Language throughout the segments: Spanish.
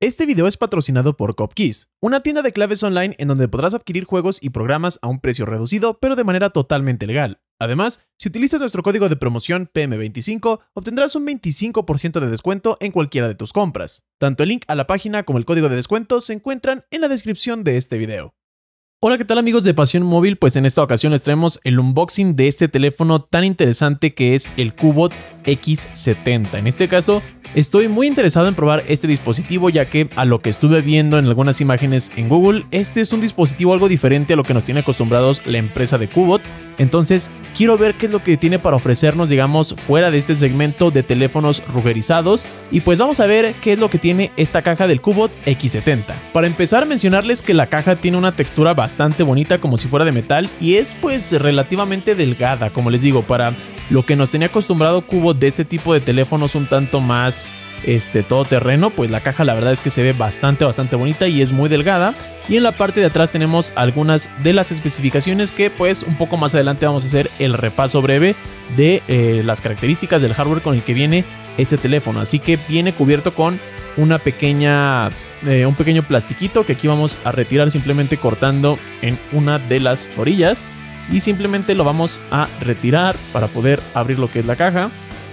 Este video es patrocinado por CopKeys, una tienda de claves online en donde podrás adquirir juegos y programas a un precio reducido, pero de manera totalmente legal. Además, si utilizas nuestro código de promoción PM25, obtendrás un 25% de descuento en cualquiera de tus compras. Tanto el link a la página como el código de descuento se encuentran en la descripción de este video. Hola, ¿qué tal amigos de Pasión Móvil? Pues en esta ocasión les traemos el unboxing de este teléfono tan interesante que es el Cubot X70. En este caso, estoy muy interesado en probar este dispositivo ya que a lo que estuve viendo en algunas imágenes en Google, este es un dispositivo algo diferente a lo que nos tiene acostumbrados la empresa de Cubot. Entonces, quiero ver qué es lo que tiene para ofrecernos, digamos, fuera de este segmento de teléfonos rugerizados. Y pues vamos a ver qué es lo que tiene esta caja del Cubot X70. Para empezar, mencionarles que la caja tiene una textura bastante bonita, como si fuera de metal, y es pues relativamente delgada, como les digo, para lo que nos tenía acostumbrado Cubot de este tipo de teléfonos un tanto más todoterreno, pues la caja la verdad es que se ve bastante bonita y es muy delgada. Y en la parte de atrás tenemos algunas de las especificaciones que pues un poco más adelante vamos a hacer el repaso breve de las características del hardware con el que viene ese teléfono. Así que viene cubierto con una pequeña un pequeño plastiquito que aquí vamos a retirar simplemente cortando en una de las orillas, y simplemente lo vamos a retirar para poder abrir lo que es la caja.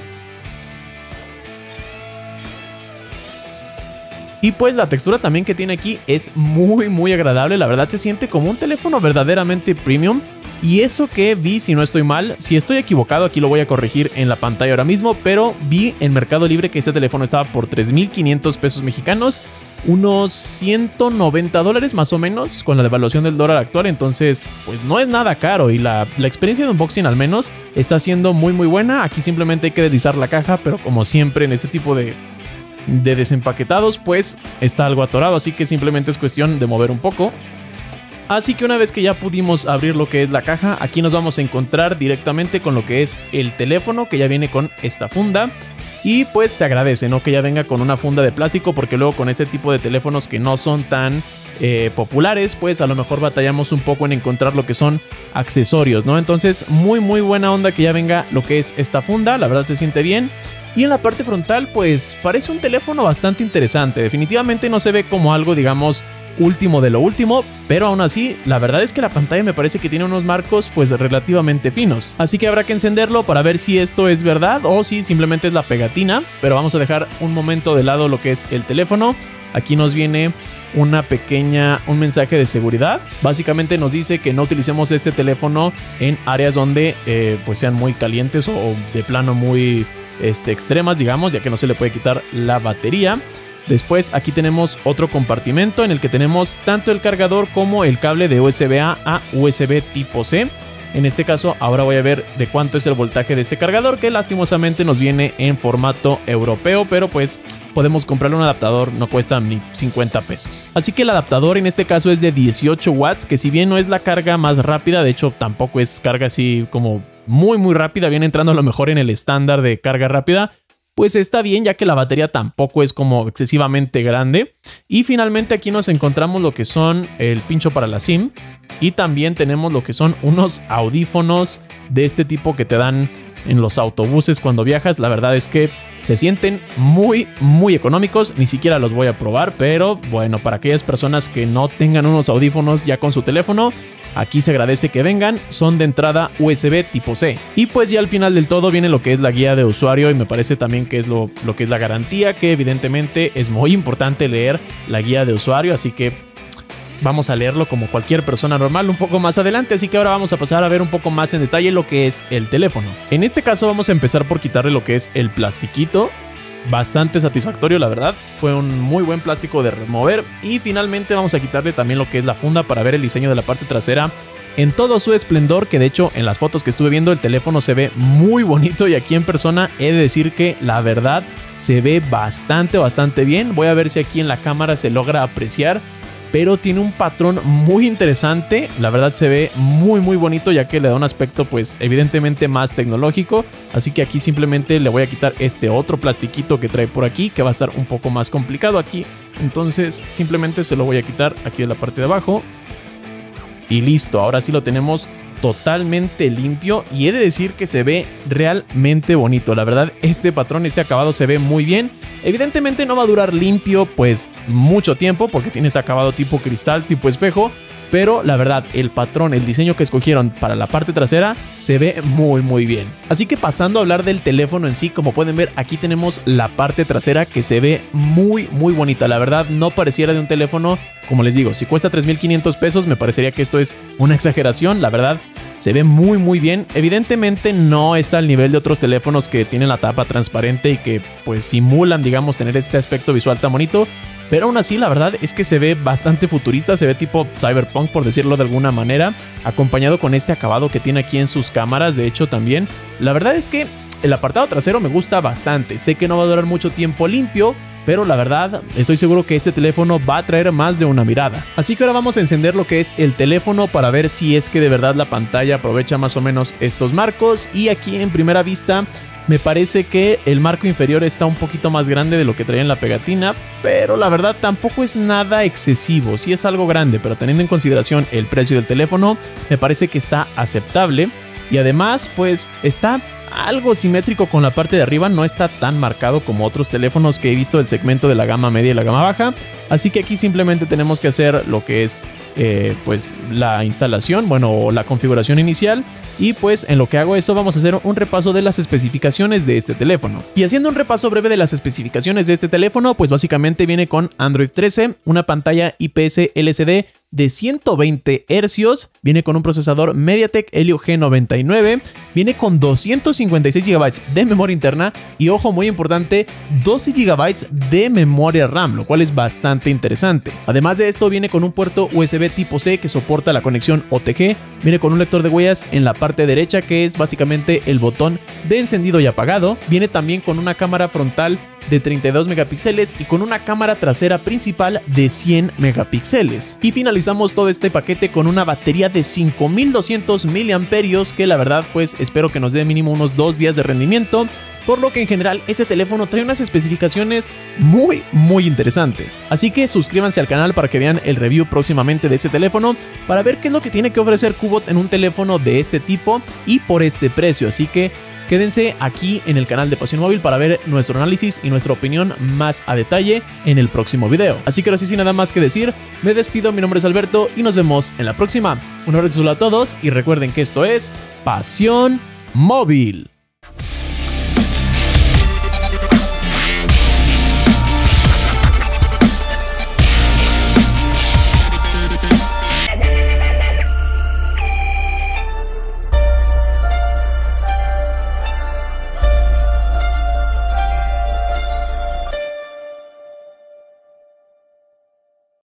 Y pues la textura también que tiene aquí es muy agradable, la verdad se siente como un teléfono verdaderamente premium. Y eso que vi, si no estoy mal, si estoy equivocado aquí lo voy a corregir en la pantalla ahora mismo, pero vi en Mercado Libre que este teléfono estaba por 3,500 pesos mexicanos, unos 190 dólares más o menos con la devaluación del dólar actual. Entonces pues no es nada caro y la experiencia de unboxing al menos está siendo muy buena. Aquí simplemente hay que deslizar la caja, pero como siempre en este tipo de desempaquetados pues está algo atorado, así que simplemente es cuestión de mover un poco. Así que una vez que ya pudimos abrir lo que es la caja, aquí nos vamos a encontrar directamente con lo que es el teléfono, que ya viene con esta funda. Y pues se agradece, ¿no?, que ya venga con una funda de plástico, porque luego con este tipo de teléfonos que no son tan populares, pues a lo mejor batallamos un poco en encontrar lo que son accesorios, ¿no? Entonces muy buena onda que ya venga lo que es esta funda, la verdad se siente bien. Y en la parte frontal pues parece un teléfono bastante interesante, definitivamente no se ve como algo, digamos, último de lo último, pero aún así la verdad es que la pantalla me parece que tiene unos marcos pues relativamente finos, así que habrá que encenderlo para ver si esto es verdad o si simplemente es la pegatina. Pero vamos a dejar un momento de lado lo que es el teléfono. Aquí nos viene un mensaje de seguridad. Básicamente nos dice que no utilicemos este teléfono en áreas donde pues sean muy calientes o de plano muy extremas, digamos, ya que no se le puede quitar la batería. Después aquí tenemos otro compartimento en el que tenemos tanto el cargador como el cable de USB-A a USB tipo C. En este caso ahora voy a ver de cuánto es el voltaje de este cargador, que lastimosamente nos viene en formato europeo, pero pues podemos comprarle un adaptador, no cuesta ni 50 pesos. Así que el adaptador en este caso es de 18 watts, que si bien no es la carga más rápida, de hecho tampoco es carga así como muy rápida, viene entrando a lo mejor en el estándar de carga rápida, pues está bien ya que la batería tampoco es como excesivamente grande. Y finalmente aquí nos encontramos lo que son el pincho para la SIM, y también tenemos lo que son unos audífonos de este tipo que te dan en los autobuses cuando viajas. La verdad es que se sienten muy económicos, ni siquiera los voy a probar, pero bueno, para aquellas personas que no tengan unos audífonos ya con su teléfono, aquí se agradece que vengan. Son de entrada USB tipo C. Y pues ya al final del todo viene lo que es la guía de usuario, y me parece también que es lo que es la garantía, que evidentemente es muy importante leer la guía de usuario, así que vamos a leerlo como cualquier persona normal un poco más adelante. Así que ahora vamos a pasar a ver un poco más en detalle lo que es el teléfono. En este caso vamos a empezar por quitarle lo que es el plastiquito. Bastante satisfactorio, la verdad, fue un muy buen plástico de remover. Y finalmente vamos a quitarle también lo que es la funda para ver el diseño de la parte trasera en todo su esplendor, que de hecho en las fotos que estuve viendo el teléfono se ve muy bonito, y aquí en persona he de decir que la verdad se ve bastante bien. Voy a ver si aquí en la cámara se logra apreciar, pero tiene un patrón muy interesante. La verdad se ve muy bonito, ya que le da un aspecto pues evidentemente más tecnológico. Así que aquí simplemente le voy a quitar este otro plastiquito que trae por aquí, que va a estar un poco más complicado aquí. Entonces simplemente se lo voy a quitar aquí de la parte de abajo. Y listo, ahora sí lo tenemos totalmente limpio y he de decir que se ve realmente bonito. La verdad, este patrón, este acabado se ve muy bien. Evidentemente no va a durar limpio pues mucho tiempo porque tiene este acabado tipo cristal, tipo espejo. Pero la verdad, el patrón, el diseño que escogieron para la parte trasera se ve muy bien. Así que pasando a hablar del teléfono en sí, como pueden ver, aquí tenemos la parte trasera que se ve muy bonita. La verdad, no pareciera de un teléfono, como les digo, si cuesta 3,500 pesos, me parecería que esto es una exageración. La verdad, se ve muy bien. Evidentemente no está al nivel de otros teléfonos que tienen la tapa transparente y que pues simulan, digamos, tener este aspecto visual tan bonito. Pero aún así, la verdad es que se ve bastante futurista, se ve tipo cyberpunk, por decirlo de alguna manera, acompañado con este acabado que tiene aquí en sus cámaras, de hecho también. La verdad es que el apartado trasero me gusta bastante, sé que no va a durar mucho tiempo limpio, pero la verdad estoy seguro que este teléfono va a traer más de una mirada. Así que ahora vamos a encender lo que es el teléfono para ver si es que de verdad la pantalla aprovecha más o menos estos marcos. Y aquí en primera vista me parece que el marco inferior está un poquito más grande de lo que traía en la pegatina, pero la verdad tampoco es nada excesivo, sí es algo grande, pero teniendo en consideración el precio del teléfono, me parece que está aceptable. Y además pues está algo simétrico con la parte de arriba, no está tan marcado como otros teléfonos que he visto del segmento de la gama media y la gama baja. Así que aquí simplemente tenemos que hacer lo que es pues la instalación, bueno, la configuración inicial. Y pues en lo que hago eso vamos a hacer un repaso de las especificaciones de este teléfono. Y haciendo un repaso breve de las especificaciones de este teléfono, pues básicamente viene con Android 13, una pantalla IPS LCD de 120 Hz, viene con un procesador MediaTek Helio G99, viene con 256 GB de memoria interna y, ojo, muy importante, 12 GB de memoria RAM, lo cual es bastante interesante. Además de esto, viene con un puerto USB tipo C que soporta la conexión OTG, viene con un lector de huellas en la parte derecha que es básicamente el botón de encendido y apagado, viene también con una cámara frontal de 32 megapíxeles y con una cámara trasera principal de 100 megapíxeles. Y finalizamos todo este paquete con una batería de 5200 mAh que la verdad pues espero que nos dé mínimo unos 2 días de rendimiento. Por lo que en general este teléfono trae unas especificaciones muy interesantes. Así que suscríbanse al canal para que vean el review próximamente de este teléfono, para ver qué es lo que tiene que ofrecer Cubot en un teléfono de este tipo y por este precio. Así que quédense aquí en el canal de Pasión Móvil para ver nuestro análisis y nuestra opinión más a detalle en el próximo video. Así que ahora sí, sin nada más que decir, me despido, mi nombre es Alberto y nos vemos en la próxima. Un abrazo a todos y recuerden que esto es Pasión Móvil.